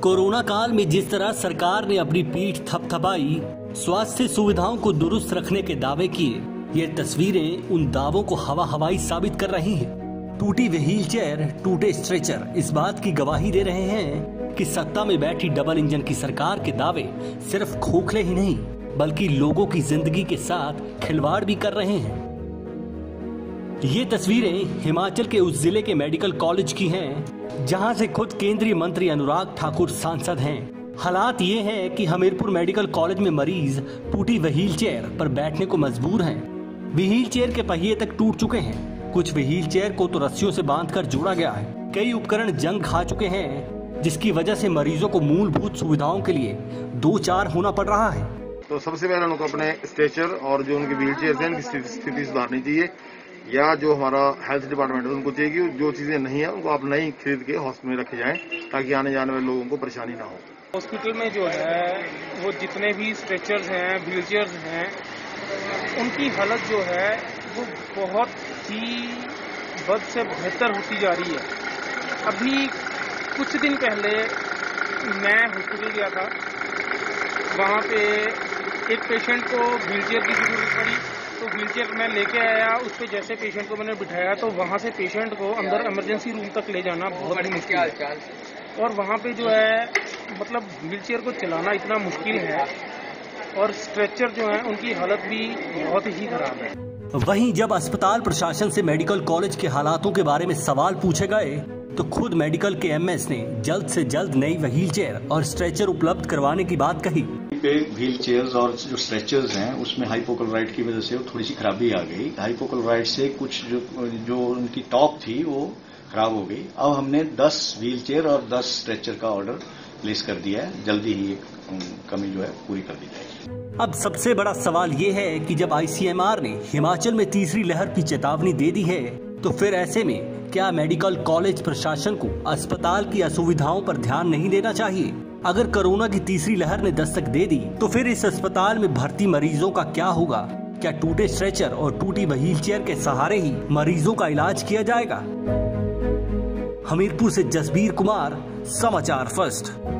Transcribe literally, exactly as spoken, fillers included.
Corona काल में जिस तरह सरकार ने अपनी पीठ थपथपाई, स्वास्थ्य सुविधाओं को दुरुस्त रखने के दावे किए, ये तस्वीरें उन दावों को हवा हवाई साबित कर रही हैं। टूटी व्हील चेयर, टूटे स्ट्रेचर इस बात की गवाही दे रहे हैं कि सत्ता में बैठी डबल इंजन की सरकार के दावे सिर्फ खोखले ही नहीं बल्कि लोगों की जिंदगी के साथ खिलवाड़ भी कर रहे हैं। ये तस्वीरें हिमाचल के उस जिले के मेडिकल कॉलेज की हैं जहां से खुद केंद्रीय मंत्री अनुराग ठाकुर सांसद हैं। हालात ये हैं कि हमीरपुर मेडिकल कॉलेज में मरीज टूटी व्हील चेयर पर बैठने को मजबूर हैं। व्हील चेयर के पहिए तक टूट चुके हैं। कुछ व्हील चेयर को तो रस्सियों से बांधकर जोड़ा गया है। कई उपकरण जंग खा चुके हैं जिसकी वजह से मरीजों को मूलभूत सुविधाओं के लिए दो चार होना पड़ रहा है। तो सबसे पहले उनको अपने स्ट्रेचर और जो उनकी व्हील चेयर है उनकी स्थिति सुधारनी चाहिए, या जो हमारा हेल्थ डिपार्टमेंट है उनको चाहिए जो चीजें नहीं है उनको आप नई खरीद के हॉस्पिटल में रखे जाएं ताकि आने जाने वाले लोगों को परेशानी ना हो। हॉस्पिटल में जो है वो जितने भी स्ट्रेचर्स हैं, व्हील चेयर्स हैं, उनकी हालत जो है वो बहुत ही बद से बेहतर होती जा रही है। अभी कुछ दिन पहले मैं हॉस्पिटल गया था, वहाँ पे एक पेशेंट को व्हील चेयर की जरूरत पड़ी तो व्हील चेयर मैं लेके आया। उस पर जैसे पेशेंट को मैंने बिठाया तो वहाँ से पेशेंट को अंदर इमरजेंसी रूम तक ले जाना बहुत ही मुश्किल है, और वहाँ पे जो है मतलब व्हील चेयर को चलाना इतना मुश्किल है, और स्ट्रेचर जो है उनकी हालत भी बहुत ही खराब है। वहीं जब अस्पताल प्रशासन से मेडिकल कॉलेज के हालातों के बारे में सवाल पूछे गए तो खुद मेडिकल के एमएस ने जल्द से जल्द नई व्हील चेयर और स्ट्रेचर उपलब्ध करवाने की बात कही। पे व्हील चेयर्स और जो स्ट्रेचर्स हैं उसमें हाइपोक्लोराइड की वजह से थोड़ी सी खराबी आ गई। हाइपोक्लोराइड से कुछ जो जो उनकी टॉप थी वो खराब हो गई। अब हमने दस व्हील चेयर और दस स्ट्रेचर का ऑर्डर प्लेस कर दिया है। जल्दी ही कमी जो है पूरी कर दी जाएगी। अब सबसे बड़ा सवाल ये है कि जब आईसीएमआर ने हिमाचल में तीसरी लहर की चेतावनी दे दी है तो फिर ऐसे में क्या मेडिकल कॉलेज प्रशासन को अस्पताल की असुविधाओं पर ध्यान नहीं देना चाहिए? अगर कोरोना की तीसरी लहर ने दस्तक दे दी तो फिर इस अस्पताल में भर्ती मरीजों का क्या होगा? क्या टूटे स्ट्रेचर और टूटी व्हील चेयर के सहारे ही मरीजों का इलाज किया जाएगा? हमीरपुर से जसबीर कुमार, समाचार फर्स्ट।